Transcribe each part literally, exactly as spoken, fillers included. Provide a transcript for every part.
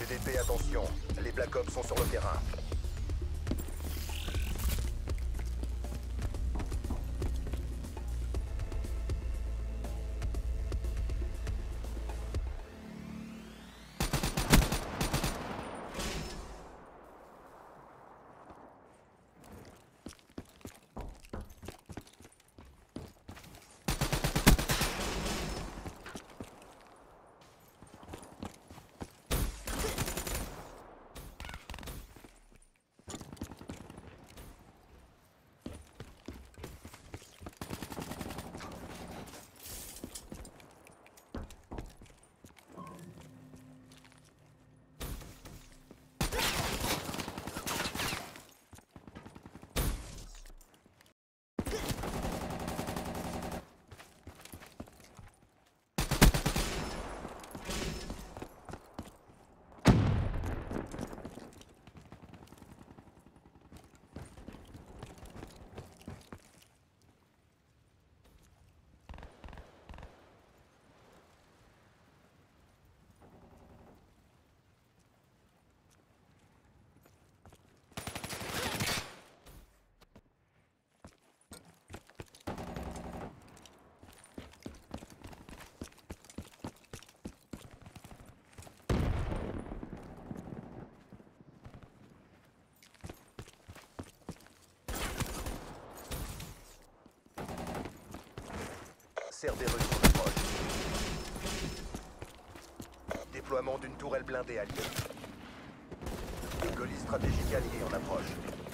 C D P, attention. Les Black Ops sont sur le terrain. Cerberus en approche. Déploiement d'une tourelle blindée alliée. Colis stratégique allié en approche.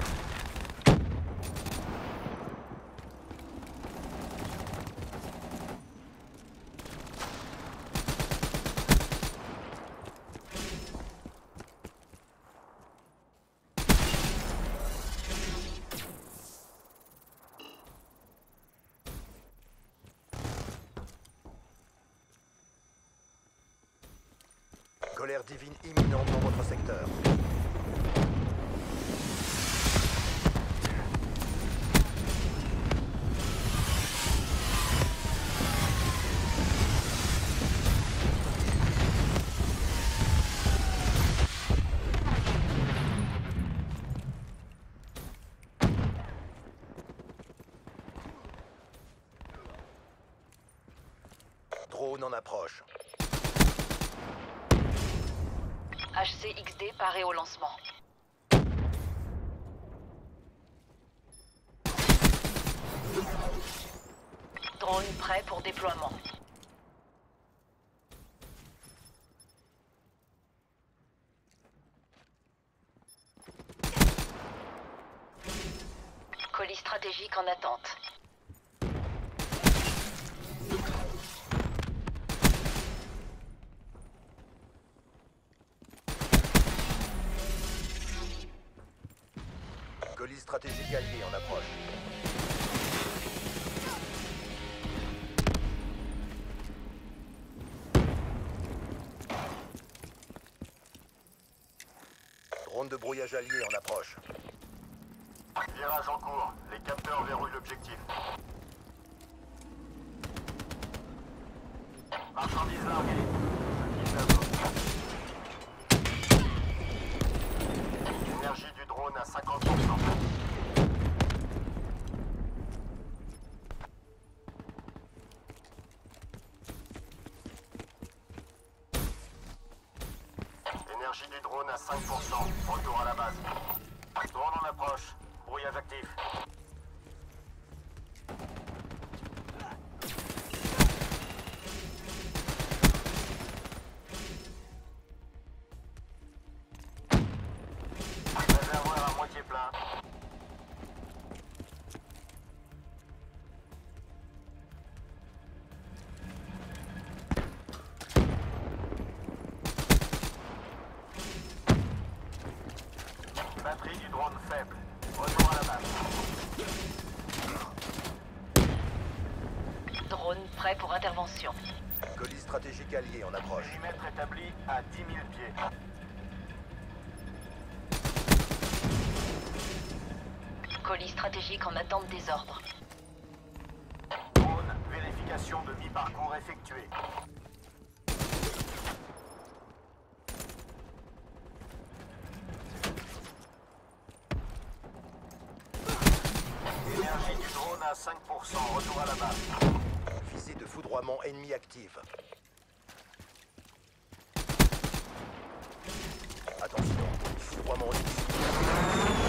Colère divine imminente dans votre secteur. Drone en approche. H C X D paré au lancement. Drone prêt pour déploiement. Colis stratégique en attente. Colis stratégique allié en approche. Drone de brouillage allié en approche. Virage en cours. Les capteurs verrouillent l'objectif. Marchandise larguée. Énergie du drone à cinquante pour cent. Énergie du drone à cinq pour cent. Retour à la base. Drone en approche. Brouillage actif. Réservoir à moitié plein. Batterie du drone faible. Retour à la base. Drone prêt pour intervention. Colis stratégique allié en approche. Périmètre établi à dix mille pieds. Colis stratégique en attente des ordres. Drone, vérification de mi-parcours effectuée. drone à cinq pour cent. Retour à la base. Visée de foudroiement ennemi active. Attention, foudroiement ennemi.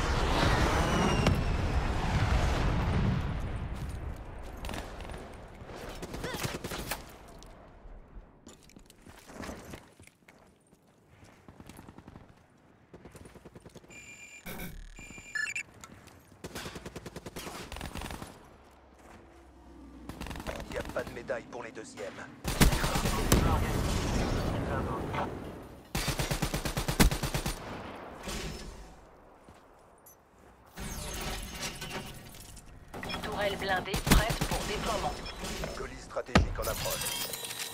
Il n'y a pas de médaille pour les deuxièmes. Tourelle blindée prête pour déploiement. Colis stratégique en approche.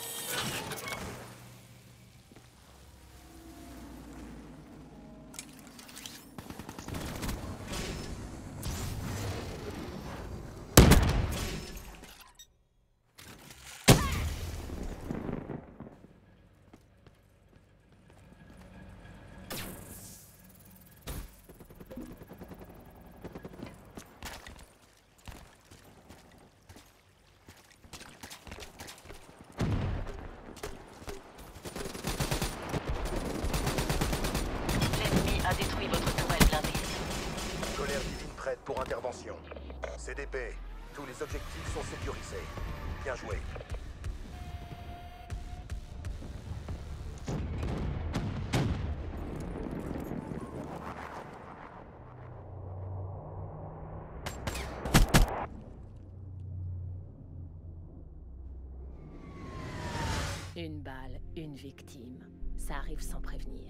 L'ennemi a détruit votre tourelle blindée. Colère divine prête pour intervention. C D P, tous les objectifs sont sécurisés. Bien joué. Une balle, une victime. Ça arrive sans prévenir.